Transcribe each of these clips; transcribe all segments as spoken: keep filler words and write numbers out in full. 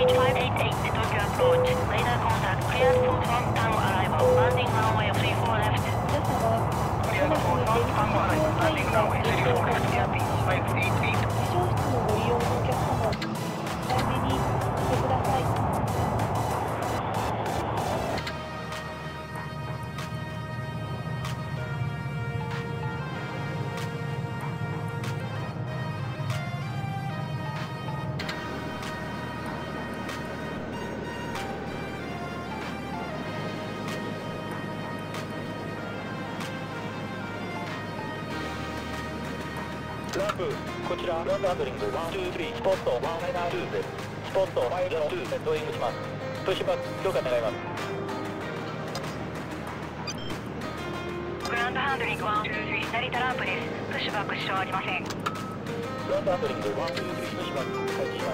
Beach five eight eight Tokyo approach. Radar contact cleared for front tango arrival. Landing runway three four left. Cleared for front tango arrival. Landing runway three four left. Airbus five eight eight. 化粧室のご利用のお客様、早めにおしてください。 ランプ、こちらランドハンドリングワンツースリースポットワンナイナーツーゼスポットファイブゼロツーセットイングします。プッシュバック許可願います。 グランドハンドリングワンツースリー成田ランプです。プッシュバック支障ありません。 グランドハンドリングワンツースリープッシュバック開始します。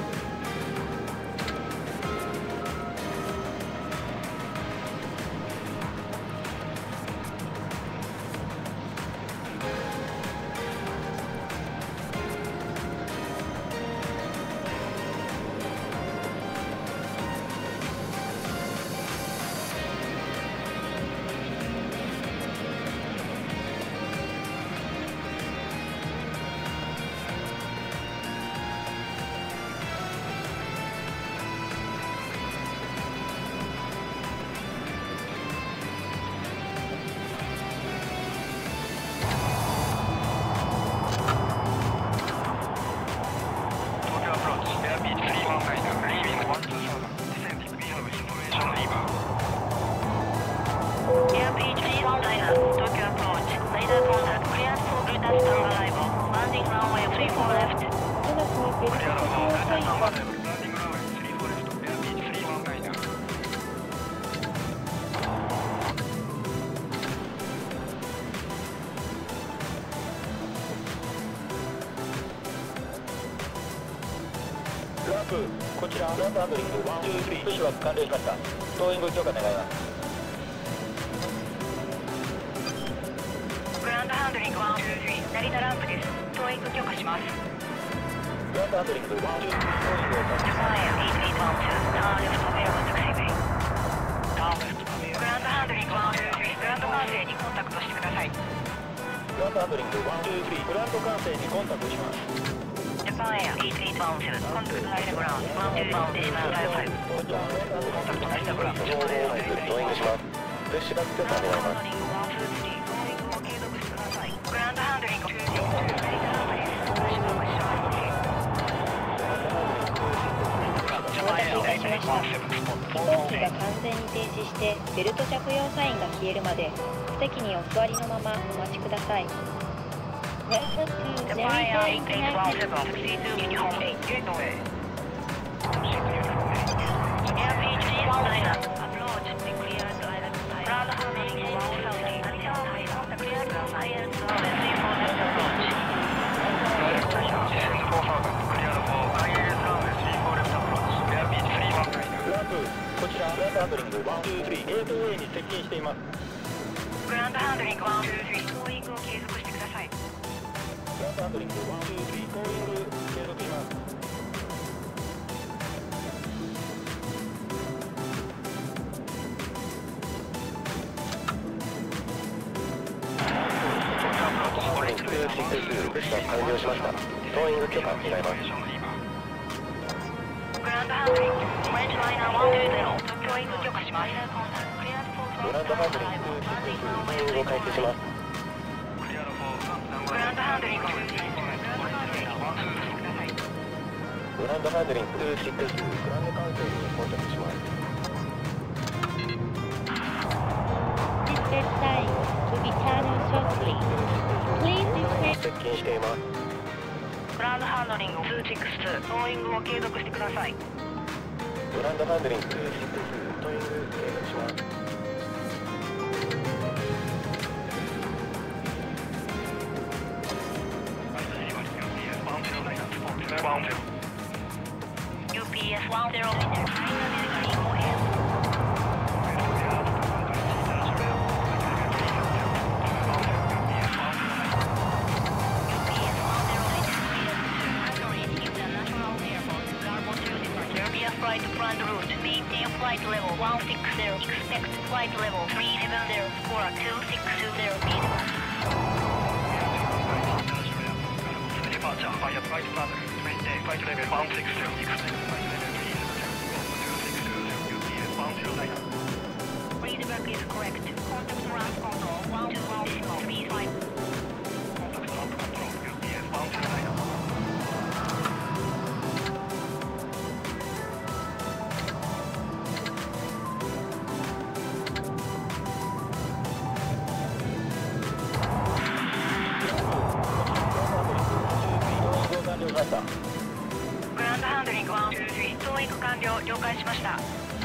ランプ、こちらランドハンドリングワンツースリープッシュバック完了しました。トーイング許可願います。 グランドハンドリングワンツースリー成田ランプです。トーイング許可します。 グランドハンドリングワンツースリートーイングを開始します。 ジャパンエアエイトエイトワンツーターンレフトベアはタクシーウェイ。ターンレフトベア。グランドハンドリングワンツースリーグランド管制にコンタクトしてください。 グランドハンドリングワンツースリーグランド管制にコンタクトします。 Japan Air eight eight one two, contact Narita ground, one two one decimal dial five. コンタクト成田グランド Japan Air five トーイングします。プッシュバック許可願います。 グランドハンドリングワンツースリー、トーイングを継続してください。グランドハンドリングツーシックス、成田ランプです。プッシュバックします。 飛行機が完全に停止してベルト着用サインが消えるまで席にお座りのままお待ちください。Welcome to Narita International. Succeed to Uniform eight, Gateway. Air Beach one niner, approach, be cleared to island side. Ground handling one seventy, Narita high, contact cleared to I S runway three four left approach. Direct descend four thousand, cleared for I S runway three four left approach. Air Beach three one niner. ランプ、こちらランドハンドリングワンツースリーエートウェイに接近しています。 グランドハンドリングワンツースリー、トーイングを継続してください。 グランドハンドリングワンツースリートーイング継続します。プッシュ完了しました。トーイング許可願います。 グランドハンドリング、フレンチライナーワンツーゼロ、トーイング許可します。 グランドハンドリングツーシックス、トーイングを開始します。 グランドハンドリング、 グランドハンドリングツーシックス、グランド管制に到着します。 This sign will be turned shortly. Please dismiss. 接近しています。 グランドハンドリングツーシックス、トーイングを継続してください。 グランドハンドリングツーシックス、トーイング継続します。 ユーピーエスワンゼロミニ、International Airport, Garbo two, Air Beach flight plan route. Maintain flight level one six zero. Expect flight level three seven zero. Score two six zero. Departure via flight plan. Maintain flight level one six zero. Expect flight level three seven zero. two six zero. U P S one zero nine. Feedback is correct. Contact ramp control one two one three five. Contact ramp control. U P S one zero nine. グランドハンドリングワンツースリー。トーイング完了。了解しました。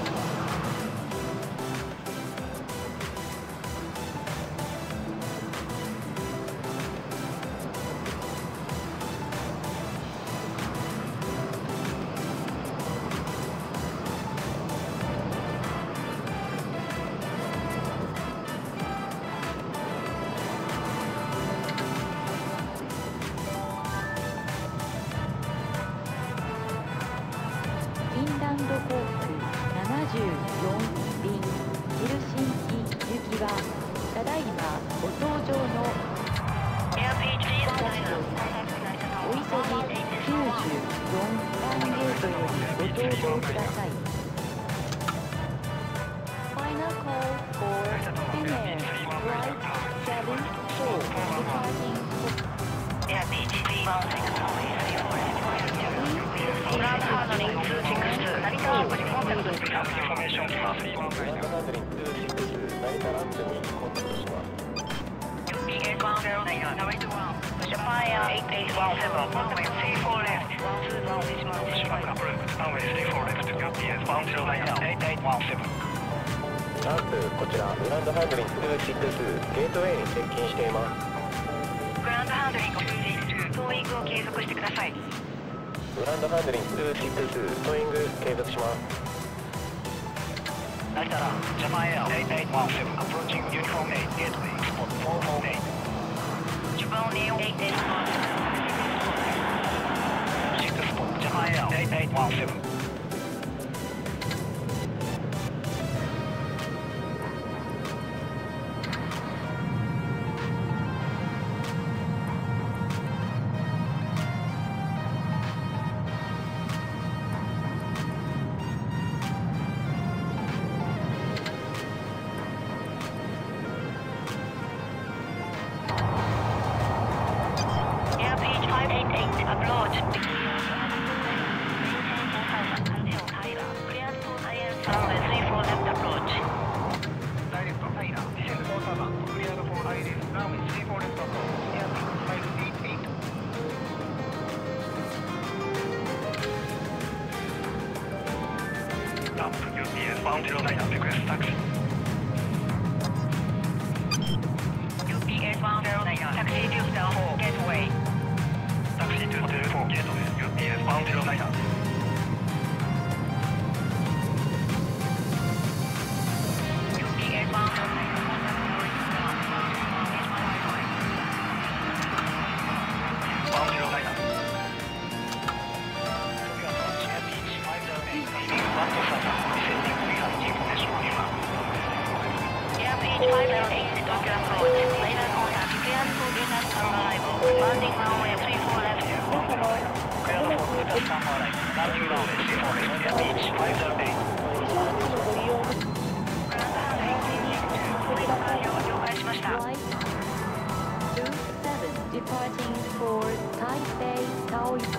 フィンランド航空ななじゅうよん便ヘルシンキ行きはただいまご搭乗のお急ぎきゅうじゅうよんばんゲートよりご搭乗ください。 Final call for Finnair Flight seven four departing A T C fourグランドハンドリングツーシックスツー成田ランプにコンタクト。 インフォメーション来ます。 グランドハンドリングツーシックス成田ランプにコンタクトします。 U P S one zero nine Narita one Japan Air eight eight one seven Contact three four left one two one decimal three five. Runway three four left. U P S one zero nine eight eight one seven. ランプこちらグランドハンドリングツーシックスゲートウェイに接近しています。 グランドハンドリングツーシックストーイングを継続してください。 グランドハンドリングツーシックストーイング継続します。 成田ラン Japan Air eight eight one seven approaching Uniform eight gateway spot four four eight. Japan Air eight eight one six spot Japan Air eight eight one seven. Airpage five eight eight approach. Clear to Iron Runway three four left approach. Direct Tyler, descend four seven, cleared for Iris, runway three four left approach, airspeed five eight eight. Ramp U P S one zero nine, request taxi. U P S one zero nine taxi to Hotel four gateway. Taxi to Hotel four gateway, U P S one zero nine. U P S one zero nine one zero nine. one to seven, descending three hundred information viewer. Airpage five zero eight Tokyo approach. Radar contact cleared for business arrival. Landing runway three four left. Cleared for business arrival. Landing runway three four left, airpage five zero eight. 了解しました。 Flight two seven departing for Taipei Taoyuan.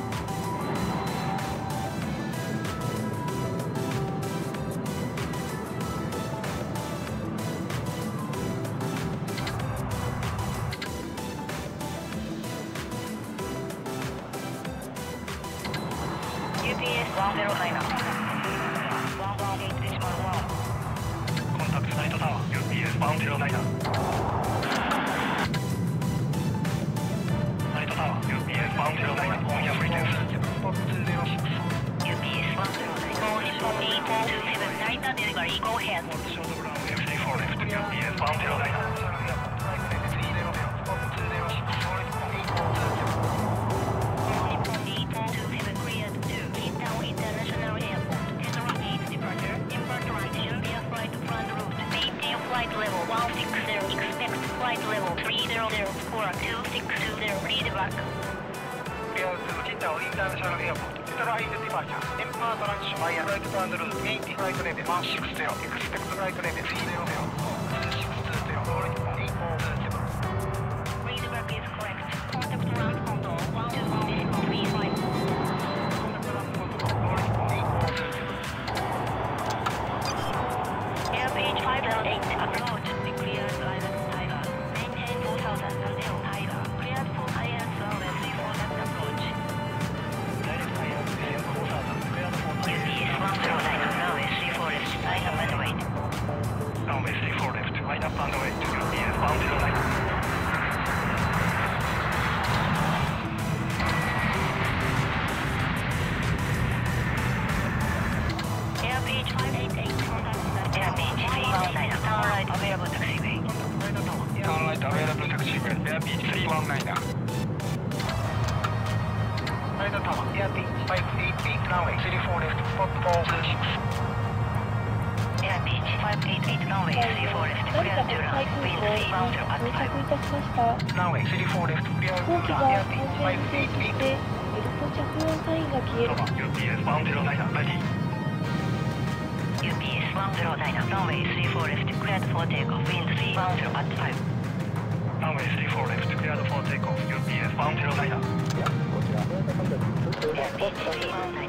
U P S one zero nine one one eight decimal one. Contact Narita Tower, U P S one zero nine. Narita Tower, U P S one zero nine, on your frequency. Spot two zero six. U P S one zero nine. Call Nippon eight four two seven Narita delivery. Go ahead. Short runway three four left, U P S one zero nine. Spot two zero six. Call Nippon eight four two seven cleared to Midtown International Airport. ten flight level one six zero, expect flight level three zero zero, score two six two zero, read back. Clear to Chittao International Airport. Authorized departure. Depart launch via flight plan route eight, flight level one six zero, expect flight level three zero zero, two six two zero, rolling eight four two seven. Read back is correct. Contact ground control one two one zero three five. Contact ground control, rolling eight four two seven. Airpage five zero eight, approach. Declared island Tyler. Maintain four thousand until Tyler. Cleared for I S runway three four left approach. Direct I S four thousand, cleared for U P S one zero nine, runway three four left, line up and wait. runway three four left, line up and wait. U P S one zero nine. Airpage five eight eight, contact that airpage three one nine, turn right, available taxiway. Turn right, available taxiway. Airpage three one nine. Narita Tower, airpage five eight eight, runway three four left, spot four two six. Airpage five eight eight, runway three four left, clear to run, wind three one zero at 到着い five. たしました。 runway three four left, clear 飛行機 to が run, 安 airpage 全 five に停 eight 止し eight. て、ベルト着用サインが消える。 U P S one zero nine, ready. U P S one zero nine, runway three four left, cleared for takeoff, wind three one zero at five. runway three four left, cleared for takeoff. U P S one zero nine. Airpage three one nine,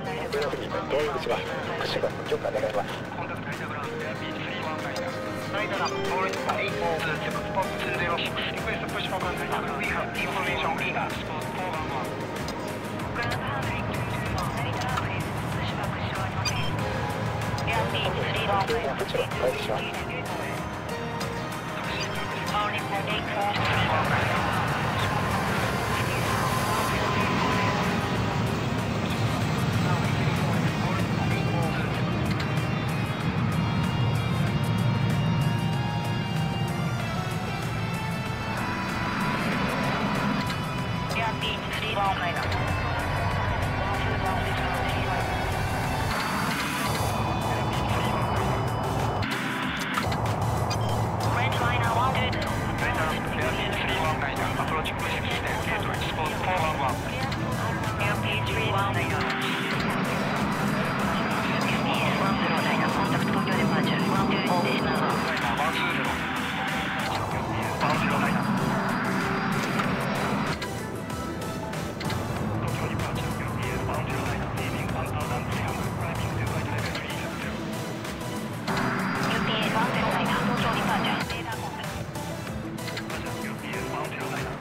Contact Narita ground, airpage three one nine. Narita ramp, rolling eight four two seven, spot two zero six. Request push for contact. We have information reader, spot four one one. ground handling two two one, Narita runway, pushback short noise. Airpage three one nine, rolling eight four two three. Airpage three one nine. French liner one two two. Airpage three one nine, approaching pushing system, gateway, spot four one one. Airpage three one nine. U P S one zero nine, contact Tokyo departure one two decimal one. one two zero. one zero nine. Tokyo departure, U P S one zero nine, leaving one thousand three hundred, climbing to flight level three zero zero. U P S one zero nine, Tokyo departure, data contact. U P S one zero nine.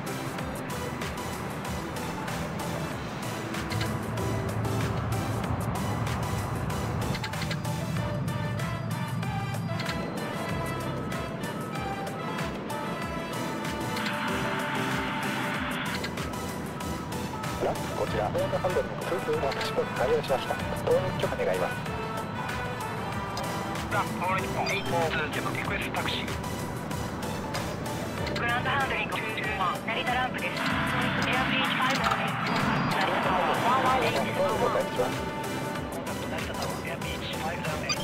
こちら、ホームハンドルの空空の足元対応しました。投入許可願います。 Ramp, rolling eight four two seven, request taxi. Ground handling two two one, Narita ramp です。Airpage five one eight, Narita tower one one eight decimal one. Contact Narita Tower, airpage five zero eight.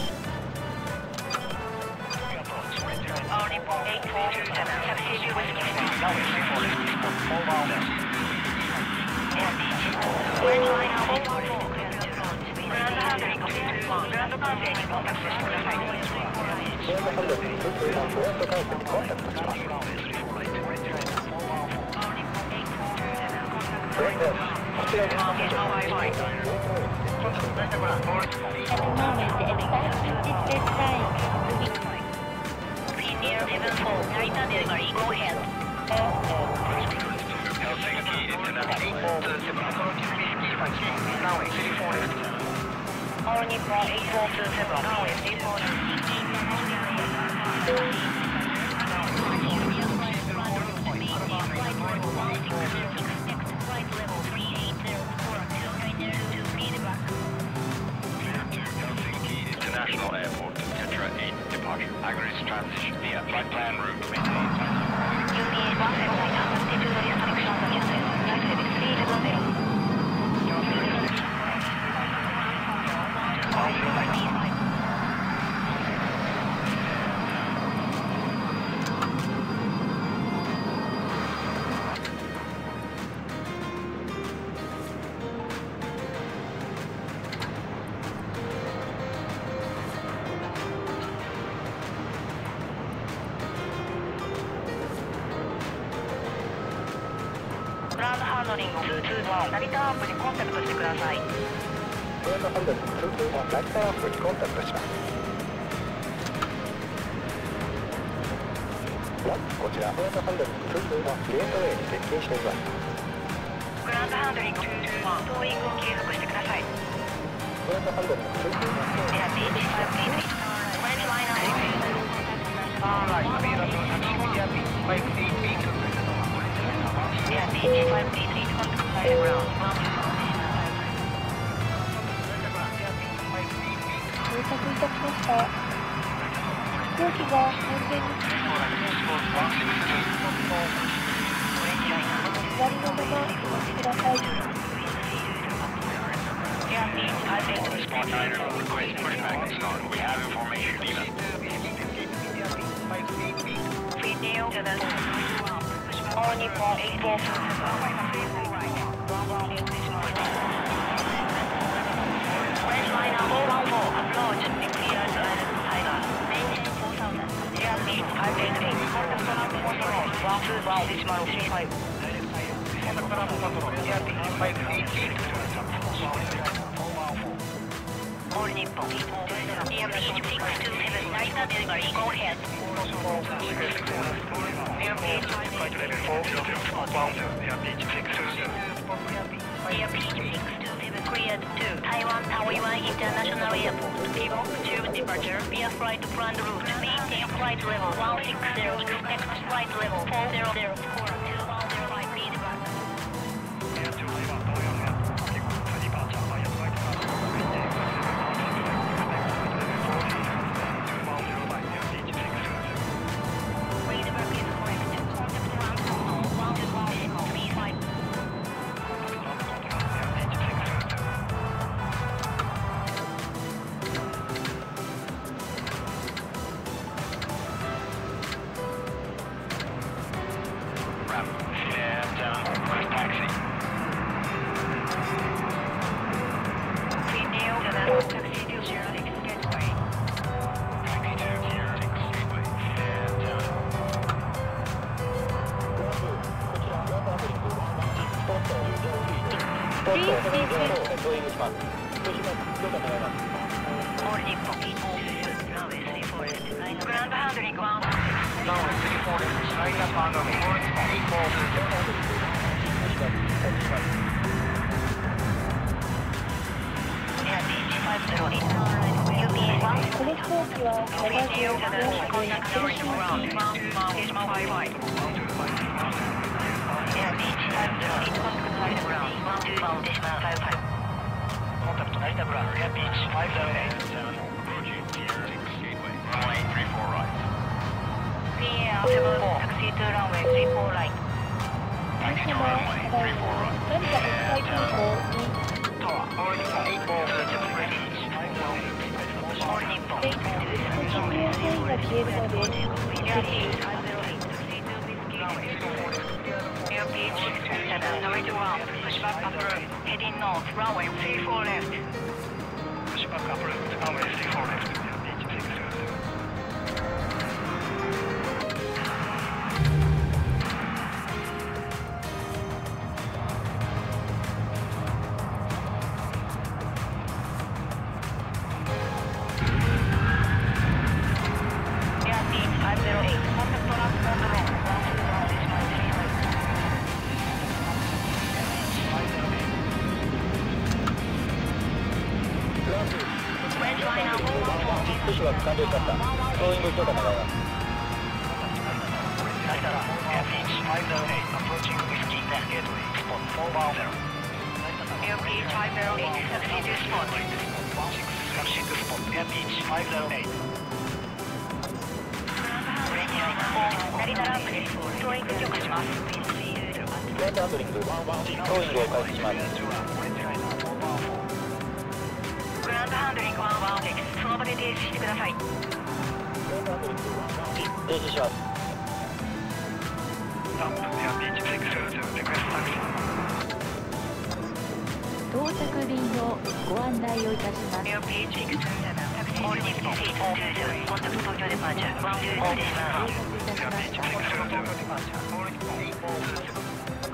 We approach, ready. Only eight four two seven, taxi to Whiskey Star. Runway three four left, spot four one one. Airpage French liner one four four, clear to launch. Ground handling two two one, ground handling contact system. ホームハンドルの空空のフロント回復にコンタクトします。 Runway three four right, ready. Only eight four two seven, contact これで、こちらです。 Wi-Fi. Contact Narita ground, rolling eight four two seven. Moment, expect this line. Premier seven four, Narita delivery, go ahead. Helsinki International eight four two seven, approaching Whiskey five, runway three four left. All Nippon eight four two seven, runway three four left. Flight level three eight zero four two nine zero two, feedback. Clear to Helsinki International Airport, Tetra eight departure. Agris transition via flight plan route maintained. U P S one zero nine, altitude restriction adjusted. Flight level three seven zero. ハンドリングツーツーワン成田アップにコンタクトしてください。 グランドハンドリングツーツーワン成田アップにコンタクトします。こちらグランドハンドリングツーツーワンゲートウェイに接近しています。 グランドハンドリングツーツーワントーイングを継続してください。 グランドハンドリングツーツーワンエアピーチファイブエイトフレンチライナーターンラインアビエーションタクシーエアピーチファイブエイトエイトエアピーチファイブエイトエイトコンタクトサイドグラウンド到着いたしました。飛行機が完全に左のままお待ちください。 All Nippon eight four French liner four one four approach clear to island Tiger maintain four thousand airspeed five eight eight contact ramp control one two one decimal three five contact ramp control airspeed five eight eight All Nippon airspeed six two seven Narita delivery go ahead airspeed flight level four zero one airspeed six two seven airspeed six two seven cleared to Taiwan Taoyuan International Airport. Pivot tube departure via flight planned route. Maintain flight level one six zero. Expect flight level four zero zero. Score two one zero five feedback. Feedback is correct. Contact ramp control one two one decimal three five. Ground handling one. Runway three four left, right up on the eight four five zero eight. U P S one. この飛行機はななじゅうよん Contact during ground. Decimal five five. Airspeed five zero eight. Contact side ground. One two one decimal five five. Contact Narita ground, airspeed five zero eight. Approaching Pier six gateway. Runway three four right. P A seven four. Taxi to runway three four right. 皆様、ただいま成田国際空港に Tower, all Nippon eight four All Nippon. ベルト着用サインが消えるまで Airspeed five zero eight. Taxi to Whiskey. Airspeed six two seven. Narita one. Pushback approved. Heading north. Runway three four left. pushback approved, runway three four left, airspeed six two seven. Airspeed five zero eight. Contact ramp control. one two one decimal three five. French liner four one four. プッシュバック完了しました。トーイング許可願います。 Narita, airspeed five zero eight, approaching Whiskey Tank Gateway, spot four one zero. Airspeed five zero eight. Taxi to spot. Taxi to spot, airspeed five zero eight. French liner four. 成田ランプです。トーイング許可します。 グランドハンドリング、トーイングを開始します。 グランドハンドリングワンワンシックス。その場で停止してください。 停止します。 airspeed six two seven, request taxi. 到着便のご案内をいたします。 Airspeed six two seven. Taxi to Whiskey eight two seven. Contact Tokyo departure. one two two decimal. Airspeed six two seven, departure, all Nippon eight four two seven.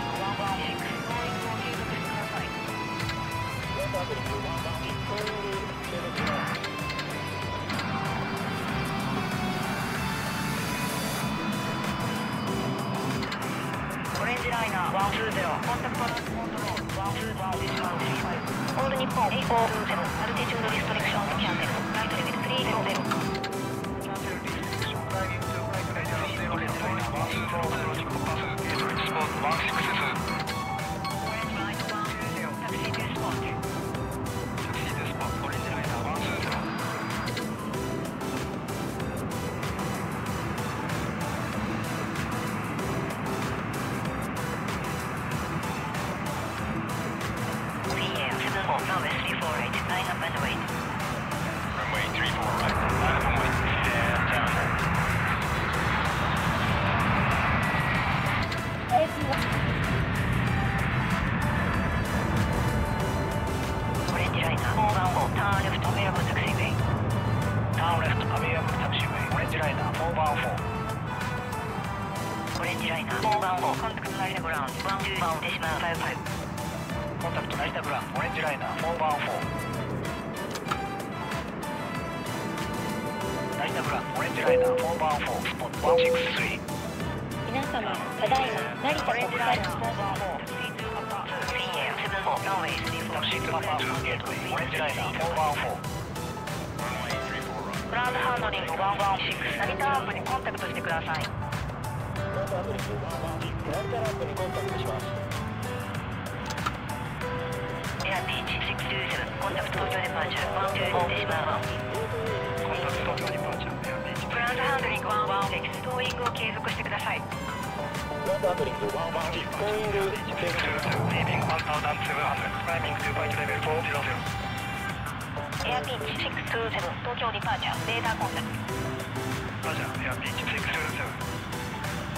オレンジライナーワンツーゼロコンタクトコントロールワンツーワンディスマウントファイブオール日本エイフォーツーゼロアルティチュードリストリクションキャンセルライトレベルスリーゼロゼロキャンセルリストリクションライニングトゥフライトレベルゼロゼロワンツーゼロゼロジックパスゲートエクスポートワンシックススオレンジライナーワンツーゼロタクシートゥスポートタクシートゥスポートオレンジライナーワンツーゼロ Runway three four right, line up and wait, stand down. オレンジライナーフォーワンフォーターンレフトアベアブルタクシーウェイターンレフトアベアブルタクシーウェイオレンジライナーフォーワンフォーオレンジライナーフォーワンフォーコンタクトナリタグラウンドワンツーワンデシマルファイブファイブコンタクト成田グランオレンジライナーフォーワンフォー成田グランオレンジライナーフォーワンフォースポットワンシックススリー皆様ただいま成田オレン国際ジライナーフォーワンフォースリーツーパパスリーエーセブンフォーランウェイスリーフォータクシートゥパパツーゲートウェイオレンジライナーフォーワンフォー Runway three four right. グラウンドハンドリングワンワンシックス成田ランプにコンタクトしてくださいグランドハンドリングワンワン成田ランプにコンタクトします。 エアピーチシックスツーセブンコンタクト東京デパーチャーワンツーフォーデシマルワンコンタクト東京デパーチャーエアピーチグラウンドハンドリングワンワンシックストーイングを継続してくださいグランドハンドリングワンワントーイング継続します。 リービングワンタウザンセブンハンドレッドクライミングトゥファイトレベルフォーゼロゼロエアピーチシックスツーセブン東京デパーチャーデータコンタクトラジャーエアピーチシックスツーセブン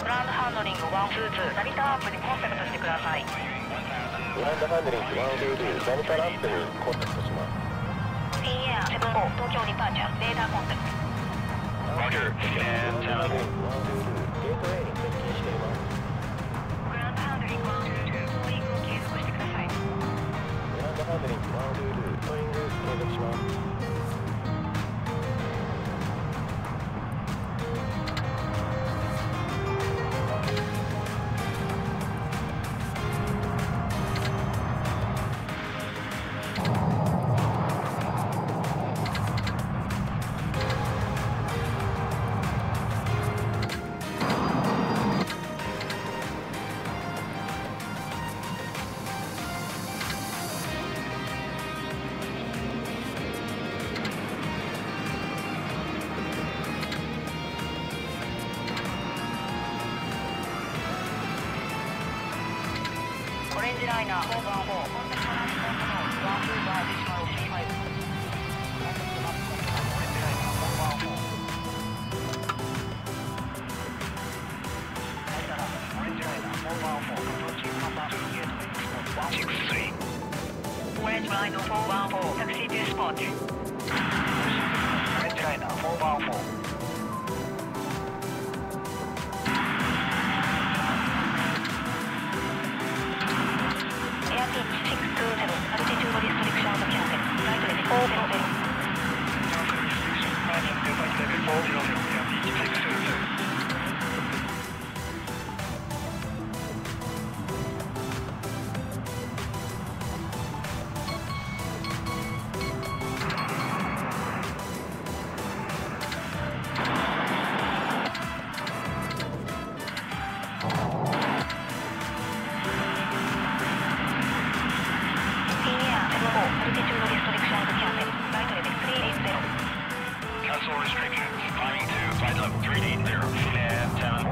ランドハンドリングワンツーツー、成田アップにコンタクトしてください。 グランドハンドリングワンツーツー、成田ラップにコンタクトします。 ピーエーアールセブンフォー、東京ディパーチャー、レーダーコンタクト。 Roger. Scan town. ゲート A に接近しています。 グランドハンドリングワンツーツー、トーイングを継続してください。 グランドハンドリングワンツーツー、トーイング継続します。 オレンジライナーフォーバーフォー、コンタクトランチコントロールワンツーバーディシマルスリーファイブ。コンタクトランチコントロールオレンジライナーフォーバーフォー。ナイタラオレンジライナーフォーバーフォー、アプローチングナンバーツーゲートエクスポートワンシックススリー。オレンジライナーフォーバーフォー、タクシートゥースポート。オレンジライナーフォーバーフォー。 Cancel restrictions. Climbing to flight level three eighty. Scan town.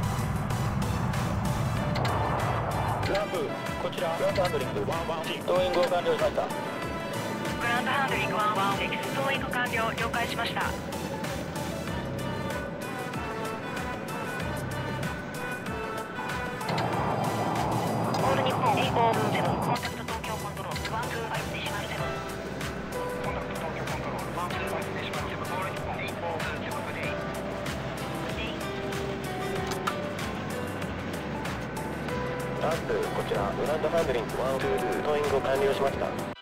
グランプ、こちらグランドハンドリングワンワンシー、トーイングを完了しました。 グランドハンドリングワンワンシックス、トーイング完了、了解しました。オール日本エイフォーツーゼロ、コンタクト東京コントロールワンツーファイブデシマルゼロ。 コンタクト東京コントロールワンツーファイブデシマルゼロ、オール日本エイフォーツーゼログレイ。 ランプ、こちらグランドハンドリングワンツーツー、トーイングを完了しました。